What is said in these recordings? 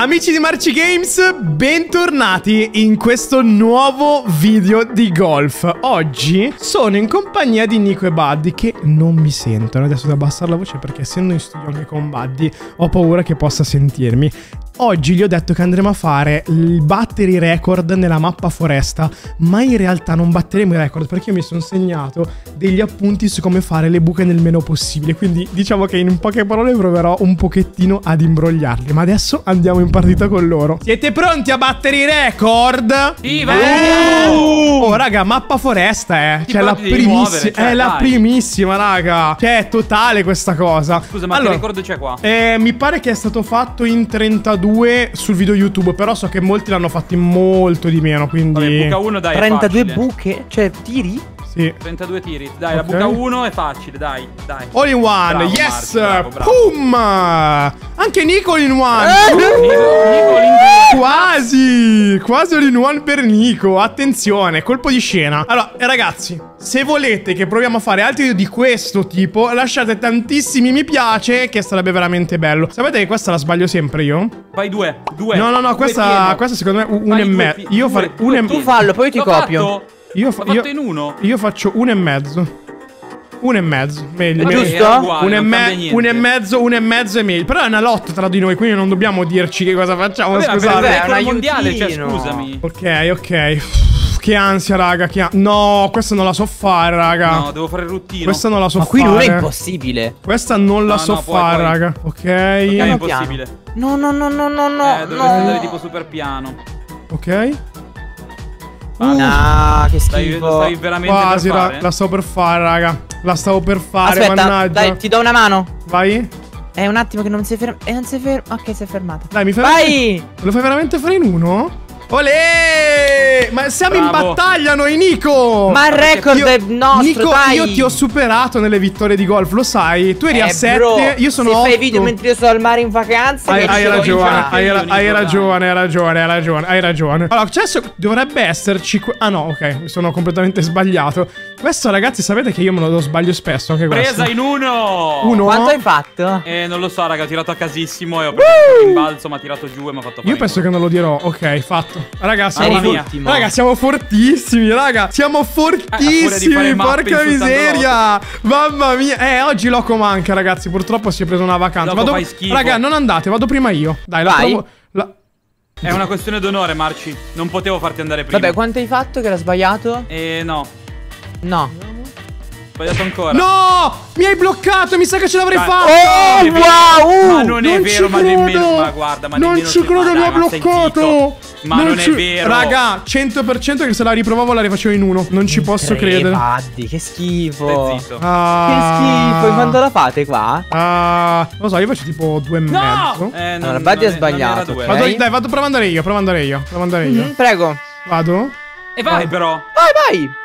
Amici di Marci Games, bentornati in questo nuovo video di golf. Oggi sono in compagnia di Nico e Buddy che non mi sentono. Adesso devo abbassare la voce perché essendo in studio anche con Buddy ho paura che possa sentirmi. Oggi gli ho detto che andremo a fare il battery record nella mappa foresta, ma in realtà non batteremo i record perché io mi sono segnato degli appunti su come fare le buche nel meno possibile. Quindi diciamo che in poche parole proverò un pochettino ad imbrogliarli. Ma adesso andiamo in partita con loro. Siete pronti a battere i record? Sì, vai! Oh raga, mappa foresta cioè la primissima, è la primissima raga. Cioè è totale questa cosa. Scusa, ma allora, che record c'è qua? Mi pare che è stato fatto in 32 sul video YouTube, però so che molti l'hanno fatti molto di meno, quindi vabbè, buca 1 dai, 32 buche? Cioè tiri? Sì. 32 tiri. Dai, la buca 1 è facile, dai. All in one, bravo, yes! Marco, bravo. Pum! Anche Nico all in one! Nico all in Quasi! Quasi all in one per Nico. Attenzione, colpo di scena. Allora, ragazzi, se volete che proviamo a fare altri video di questo tipo, lasciate tantissimi mi piace, che sarebbe veramente bello. Sapete che questa la sbaglio sempre io? Vai due. No, questa secondo me un e mezzo. Io farei un e mezzo. Tu fallo, poi io ti copio. Io faccio 1,5. 1,5, meglio. Giusto? 1,5 è meglio. Però è una lotta tra di noi, quindi non dobbiamo dirci che cosa facciamo. Vabbè, scusate. È una mondiale, cioè scusami. Ok. Che ansia, raga. No, questa non la so fare, raga. No, devo fare il ruttino. Questa non la so fare. Ma qui non è impossibile. Questa non la so fare, raga. Ok. È impossibile. No. Dovresti andare tipo super piano. Ok. Che schifo. Stai veramente quasi, per fare? la stavo per fare, raga. La stavo per fare, aspetta, mannaggia. dai, ti do una mano. Vai. È un attimo che non si ferma. Non si ferma. Ok, si è fermata. Dai, mi fai. Vai! Lo fai veramente fare in uno? Olè! Ma siamo in battaglia noi, Nico! Ma il record è nostro, Nico, dai! io ti ho superato nelle vittorie di golf, lo sai? Tu eri a 7, bro, io sono a 8. Se fai video mentre io sto al mare in vacanza, hai ragione. Allora, adesso dovrebbe esserci... Ah no, ok, mi sono completamente sbagliato. Questo, ragazzi, sapete che io me lo sbaglio spesso anche questo. Presa in uno! Quanto hai fatto? Non lo so, raga, ho tirato a casissimo e ho preso il rimbalzo, mi ha tirato giù e mi ha fatto fare. Io penso che non lo dirò. Ok, fatto. Raga, raga, siamo fortissimi, raga. Siamo fortissimi, porca miseria. Mamma mia. Oggi Loco manca, ragazzi. Purtroppo si è preso una vacanza. Fai schifo. Raga, non andate, vado prima io. Dai, vai. È una questione d'onore, Marci. Non potevo farti andare prima. Vabbè, quanto hai fatto che era sbagliato? No. Sbagliato ancora. No! Mi hai bloccato, mi sa che ce l'avrei fatta. Oh, wow! Ma non è vero, ma nemmeno. Ma guarda, ma non ci credo, mi ha bloccato. Ma non è vero. Raga, 100% che se la riprovavo la rifacevo in uno. Non ci posso credere. Buddy, che schifo. Stai zitto. Che schifo. E quando la fate qua? Non lo so, io faccio tipo 2,5. Allora, Buddy ha sbagliato. Dai, vado, provo ad andare io. Prego. Vado? E vai però. Vai.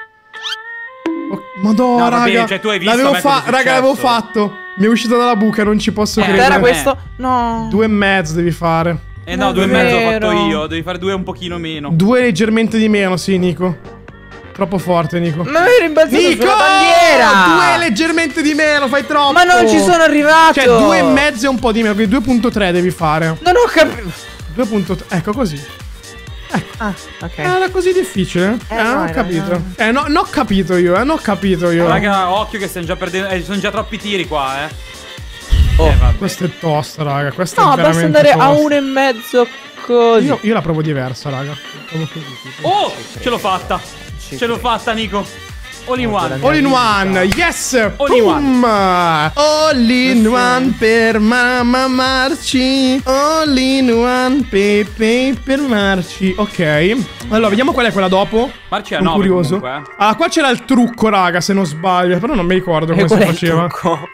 Madonna, no, raga. Cioè, tu hai visto raga, l'avevo fatto. Mi è uscito dalla buca, non ci posso credere. Era questo? No. 2,5 devi fare. No, 2,5 ho fatto io. Devi fare 2 un pochino meno. 2 leggermente di meno, sì, Nico. Troppo forte, Nico. Ma ero rimbalzato sulla bandiera. 2 leggermente di meno, fai troppo. Ma non ci sono arrivato. Cioè, 2,5 e un po' di meno, quindi 2,3 devi fare. Non ho capito. 2,3, ecco così. Ecco. Ok. Era così difficile? Non ho capito. Non ho capito io, non ho capito io. Raga, occhio che stiamo già perdendo. Sono già troppi tiri qua, Questa è tosta, raga. Questa è veramente basta andare a 1,5 così. Io la provo diversa, raga. Provo così, tipo. Oh, ce l'ho fatta. Ce l'ho fatta, Nico. All in one, yes! All in one. All in one per mamma Marci. All in one Pepe per Marci. Ok. Allora, vediamo qual è quella dopo. Marci è sono curioso. Comunque. Allora, qua c'era il trucco, raga, se non sbaglio. Però non mi ricordo come si faceva.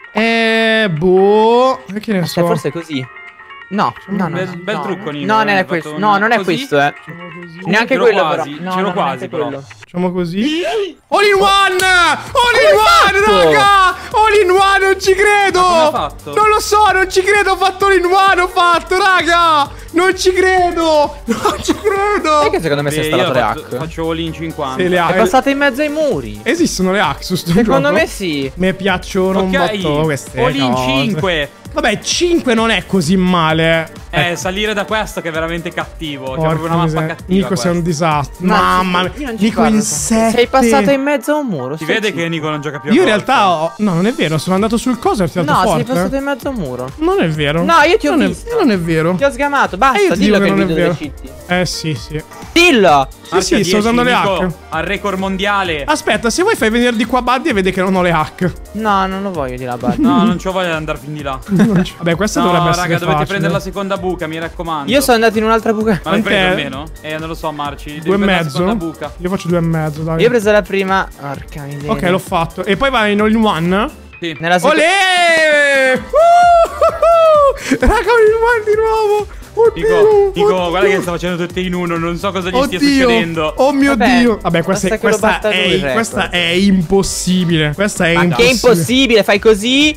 Che ne so. Forse è così. No. Bel trucco, Nico. No, non è questo. No, non è questo, Neanche quello, però. C'ero quasi, però. Facciamo così. All in one! All in one, raga! All in one, non ci credo! Ma come ha fatto? Non lo so, non ci credo, ho fatto all in one, raga! Non ci credo! Non ci credo! Sai che secondo me si è installato le hack? Faccio all in 50. Sì, le hack. È passata in mezzo ai muri. Esistono le hack su sto Secondo gioco? me sì. Mi piacciono un botto queste all in cose. 5. Vabbè, 5 non è così male. Salire da questo che è veramente cattivo. C'è proprio una mappa cattiva. Nico, sei un disastro. Mamma mia. Nico in 7. Sei passato in mezzo a un muro. Si vede che Nico non gioca più a Io in golf. realtà no, non è vero, sono andato sul coso e ti ho tirato forte. No, sei passato in mezzo a un muro. Non è vero. No, io ti ho visto. Non è vero. Ti ho sgamato, basta, io ti dillo dico che che il non è video vero. delle cheat. Sì. Dillo! Sì, sto usando le hack. Al record mondiale. Aspetta, se vuoi fai venire di qua Buddy e vede che non ho le hack. No, non lo voglio di là, Buddy. No, non c'ho voglia di andare fin di là. Vabbè, questa dovrebbe essere raga, dovete facile. prendere la seconda buca, mi raccomando. Io sono andato in un'altra buca. Ma l'hai preso Quant'è? almeno? Non lo so, Marci. 2,5. Buca. Io faccio 2,5, dai. Io ho preso la prima. Porca miseria. Ok, l'ho fatto. E poi vai in all in one? Sì. Nella seconda. Olè! Raga, all in one di nuovo! Oddio, Nico, guarda che sta facendo tutte in uno, non so cosa gli stia succedendo. Oh mio Vabbè, Dio. Vabbè, questa basta che lo batta lui il questa record. è impossibile. Questa è Ma che impossibile. impossibile, fai così.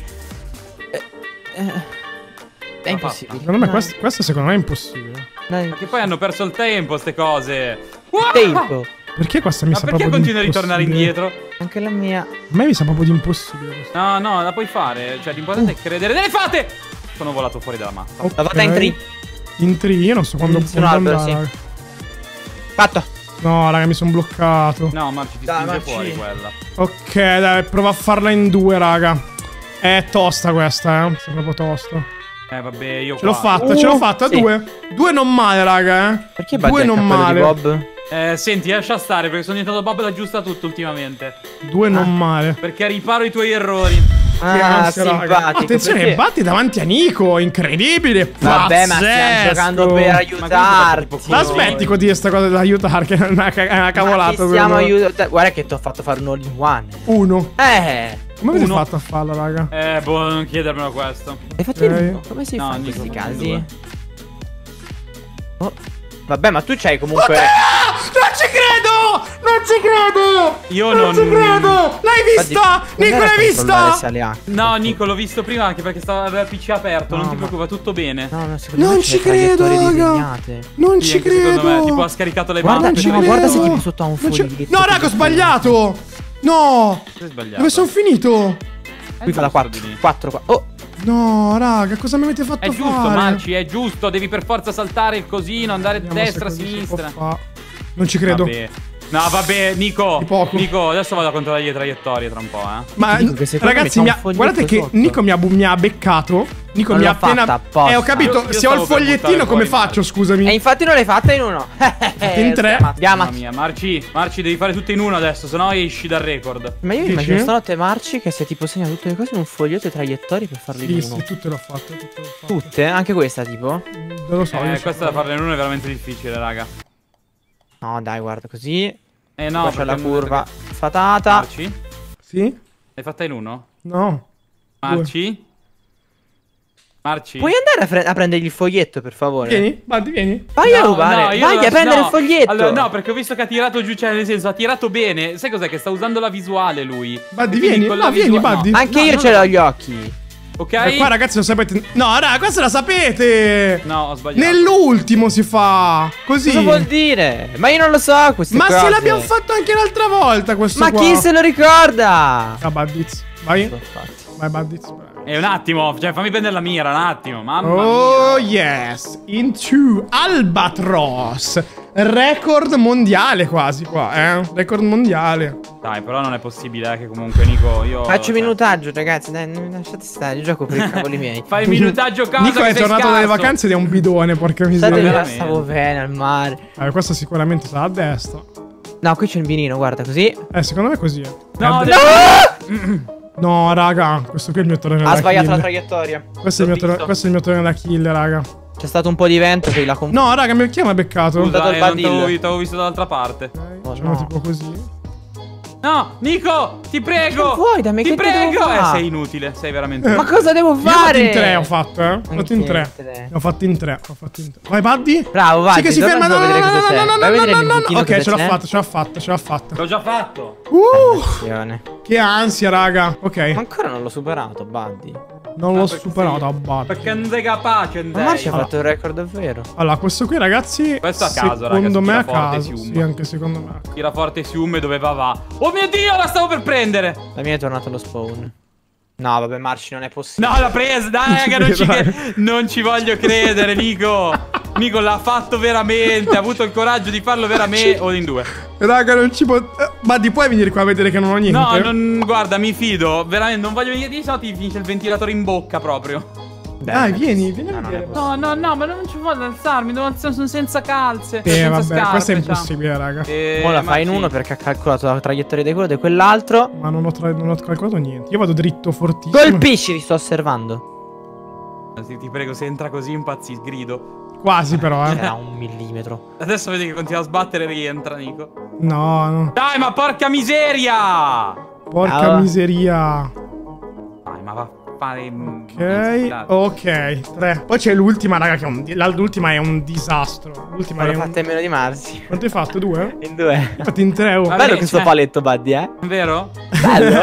È impossibile. Secondo me questa secondo me è impossibile. Dai. Che poi hanno perso il tempo, ste cose. Tempo. Perché questa mi Ma sa perché proprio continua a ritornare impossibile? indietro? Anche la mia. A me mi sa proprio di impossibile questa. No, la puoi fare. Cioè, l'importante è credere nelle fate. Sono volato fuori dalla mappa. Ok. La fatta in 3. In 3, io non so quando Su un albero, sì. raga. Fatto. No, raga, mi sono bloccato. No, Marci, ti Dai, spinge Marci. fuori quella. Ok, dai, prova a farla in 2, raga. È tosta questa, eh. È proprio tosta. Vabbè, io Ce l'ho fatta, ce l'ho fatta. sì. 2. 2 non male, raga, eh. Perché 2 non male. Bob? Senti, lascia stare perché sono diventato Bob da giusta tutto ultimamente. 2 non male. Perché riparo i tuoi errori. Che Ah, ansia, raga. simpatico. Attenzione, perché- batti davanti a Nico. Incredibile. Vabbè, ma stiamo pazzesco. giocando per aiutarti. Ma La smetti con dire sta cosa dell'aiutare, che è una cavolata. Stiamo aiutando. Guarda che ti ho fatto fare un all in one. 1. Come Come avete 1. fatto a farla, raga? Boh, non chiedermelo questo. hai fatto il Ok. uno? Come si No, fa in Nico, questi sono casi? due. Oh. Vabbè, ma tu c'hai comunque. Non ci credo! Non ci credo! Io Non ci credo! L'hai vista? Nico, l'hai vista? No, Nico, l'ho visto prima anche perché stava il PC aperto. Non No, ti ma- preoccupa, tutto bene. No, no, secondo Non me ci c'è le credo, traiettorie raga. disegnate. Non Sì, ci anche secondo me, credo! tipo ha scaricato le Guarda, mappe. ci no, credo. guarda se tipo sotto ha un Non ci- foglio. No, raga, ho sbagliato! No! Sei sbagliato. Dove sono finito? Qui fa la 4. 4 qua. Oh, No, raga, cosa mi avete fatto È giusto, fare? Marci, è giusto. Devi per forza saltare il cosino, andare Vediamo se destra, così si sinistra. può fa'. Non ci credo. Vabbè. No, vabbè, Nico. Di poco. Nico, adesso vado a controllare le traiettorie tra un po', eh. Ma Ti dico che secondo me ragazzi, c'ha un foglietto guardate che sotto. Nico mi ha beccato. Nico Non mi ha l'ho fatta appena. apposta. Ho capito. Io Se ho il stavo per fogliettino, buttare come fuori, faccio? e Scusami. infatti non l'hai fatta in uno. in 3. Mamma mia, Marci, devi fare tutte in uno adesso, sennò esci dal record. Ma io Dici? immagino stanotte Marci che si è tipo segnato tutte le cose in un foglietto e traiettorie per farle in Sì, uno. sì, tutte l'ho fatte. Tutte l'ho fatte. Tutte? Anche questa tipo? Non lo so. io so Questa da farla in uno è veramente difficile, raga. No, dai, guarda così. No, Qua c'è la perché- curva fatata. Marci? Sì? L'hai fatta in uno? No. Marci? Marci? Puoi andare a prendergli il foglietto, per favore? Vieni, Buddy, vieni. Vai a rubare. io Vai non- a prendere no. il foglietto. Allora, no, perché ho visto che ha tirato giù, cioè nel senso ha tirato bene. Sai cos'è? Che sta usando la visuale lui. Buddy, Quindi vieni. con No, la vieni, visuale- Buddy. no. Anche No, io non ce lo- l'ho gli occhi. Ok? E qua, ragazzi, lo sapete. No, raga, questa la sapete. No, ho sbagliato. Nell'ultimo si fa. Così. Cosa vuol dire? Ma io non lo so queste Ma cose. se l'abbiamo fatto anche l'altra volta questo Ma qua. chi se lo ricorda? Ah, Buddies. Vai. L'ho fatto. Vai, Buddies. Un attimo, cioè fammi prendere la mira, un attimo. Mamma Oh mia. yes, into Albatros. Record mondiale quasi qua, record mondiale. Dai, però non è possibile, che comunque Nico, io... Faccio cioè, minutaggio, ragazzi. Dai, non lasciate stare. Io gioco per i cavoli miei. Fai il minutaggio casa. Nico che è sei tornato dalle scarso. vacanze ed è un bidone, porca State miseria. là, veramente. stavo bene al mare. Questa sicuramente sarà a destra. No, qui c'è il binino, guarda, così. Secondo me è così. No, No, raga, questo qui è il mio torneo da Ha sbagliato la kill. traiettoria. Questo è il mio torneo da kill, raga. C'è stato un po' di vento che l'ha confuso. No, raga, chi mi ha beccato? Scusa. dato il non badil. t'avevo visto dall'altra parte. Ok, facciamo no. tipo così. No, Nico, ti prego. Cosa vuoi da me? Ti Che te devo prego. fare? Sei inutile, sei veramente... Ma cosa devo Io ho fatto fare? in 3, ho fatto, Ho fatto in 3. Anche Ho fatto in 3. Vai, Buddy. Bravo, vai. Sì, che si ferma. No, no, no, no, no, no. Ok, ce l'ho fatta. L'ho già fatto. Ma Che ansia, raga. Ok, ancora non l'ho superato, Buddy. non l'ho perché superato sì. a Buddy. Perché non sei capace, Ma Marci ha Andrei. fatto il record davvero. Allora, questo qui, ragazzi. Questo a caso, raga, secondo si me tira a forte, caso. si Sì, anche secondo me. Tira forte, si ume dove va. Oh mio Dio, la stavo per prendere. La mia è tornato allo spawn. No, vabbè, Marci, non è possibile. No, l'ha presa, dai, raga, non ci voglio credere, Nico. Nico l'ha fatto veramente, ha avuto il coraggio di farlo veramente. O in due. Raga, non ci può... Buddy, puoi venire qua a vedere che non ho niente? No, guarda, mi fido. Veramente, non voglio venire di no, ti finisce il ventilatore in bocca proprio. Dai, vieni a vedere. No, ma non ci voglio alzarmi, sono senza calze. Vabbè, senza scarpe, questo è impossibile, raga. Ora la fai in uno perché ha calcolato la traiettoria di quello e di quell'altro. Ma non ho calcolato niente. Io vado dritto fortissimo. Colpisci, ti sto osservando. Ti prego, se entra così impazzi, grido. Quasi però, Era 1 millimetro. Adesso vedi che continua a sbattere e rientra, Nico. No. Dai, ma porca miseria! Porca miseria. Dai, ma va a fare... Ok, 3. Poi c'è l'ultima, raga, che l'ultima è un disastro. L'ultima l'ho fatta in meno di Marzi. Quanto hai fatto? 2? In 2. Infatti in 3. Vabbè, Bello questo paletto, Buddy, Vero? Bello.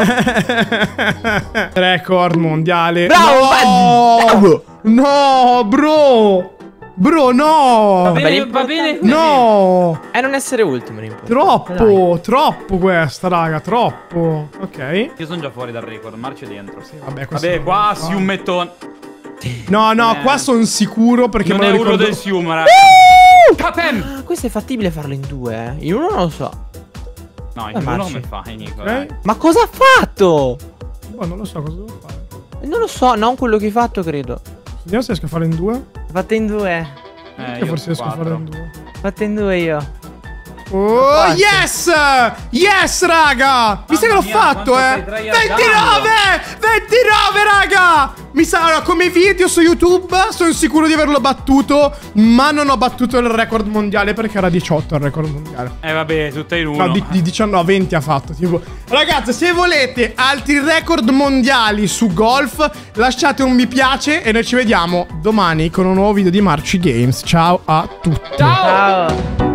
Record mondiale. Bravo, No, bro. Bro, no. Va bene. No. Non essere ultimo, l'importante. Troppo questa, raga, troppo. Ok. Io sono già fuori dal record, Marcio è dentro. Sì, vabbè, qua Siumettone. No, qua sono sicuro perché non me lo è ricordo. uno del Sium, raga. Capem! Questo è fattibile farlo in 2, In 1 non lo so. No, in 1 come fai, Nico? Ma cosa ha fatto? Oh, non lo so cosa devo fare. Non lo so, non quello che hai fatto, credo. Vediamo se riesco a farlo in 2. Fatte in 2. Io forse riesco a farlo in 2. Fatte in 2 io. Oh, yes! Yes, raga! Mi sa che l'ho fatto, 29! 29, raga! Mi sa, allora, come video su YouTube sono sicuro di averlo battuto, ma non ho battuto il record mondiale perché era 18 il record mondiale. Vabbè, tutto in uno. No, di 19 a 20 ha fatto, tipo. Ragazzi, se volete altri record mondiali su golf, lasciate un mi piace e noi ci vediamo domani con un nuovo video di Marci Games. Ciao a tutti. Ciao!